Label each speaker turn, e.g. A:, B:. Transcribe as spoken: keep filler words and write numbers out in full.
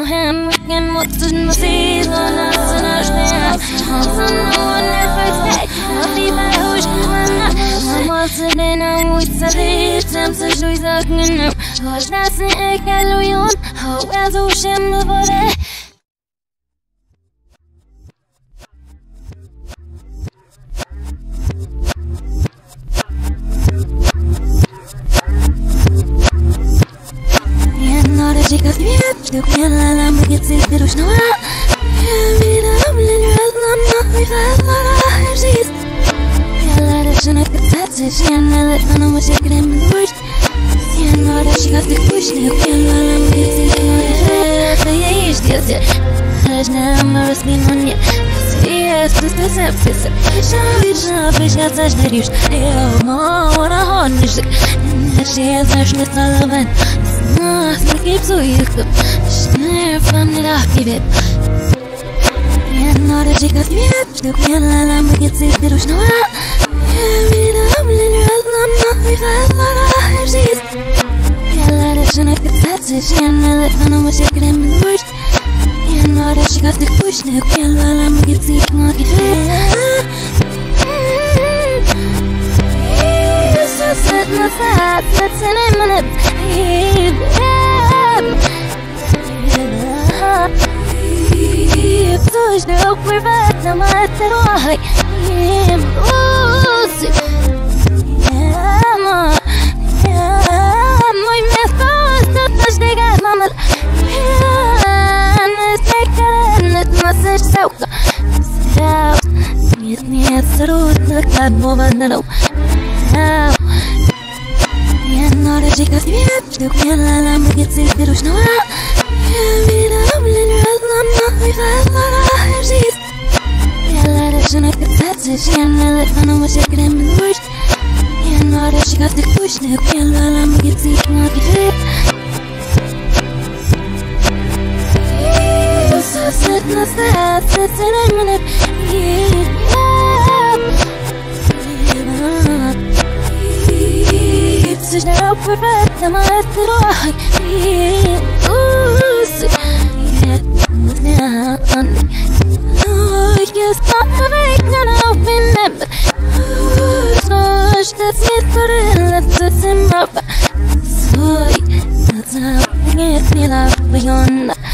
A: hem igen motsen season asnashne Someone never said I'll be my host I'm also then I'm with the system So she's looking up Hoş nasıl ekaloyon How else o şimdi böyle Chicas bien, tú bien la la me get sick de rushna. Mira, hablen red lama, mi falla hersis. Yalla da shana katsat, shana la kana mo shikram lurch. Siena da chicas de kushna, bien la la me get sick de rushna. Yeah, is this it? Rajna maras binanya. Yes, this is it. This is it. Shana fish got such news. Yo, ma, what a honest. She has such misalavan. Nasıl kipsuyup Şnerfanlar gibi Yanlara çıkart yettik Yanlara mı gitsek bir uçna Evine hamlen razlanma Vifazlara hersiz Yanlara şuna kıtatsız Yanlara kanımı çekiremin vurç Yanlara çıkarttık kuşluk Yanlara mı gitsek bir uçna Set my thoughts, let's in a minute. Push the hope we're back, no matter what. I'm losing. Yeah, my mouth not touch the guy, mama. Yeah, it's like that, it's my sister. So, get me a through the cat, move on the low. Yanlara chicas bien, tú bien la la me get sick de rushna. Mira, hablen razlama, mi falla hersis. Yalla da shana katsat, shana la kana mo shikram lurch. Yanlara chicas de kushna, bien la la me get sick de rushna. So set na stat, set in a minute. It's now perfect, I'm at the rock. Oh, yes, I'm making an open member. So, that's it for it, let's him up. So, that's how I get me love beyond.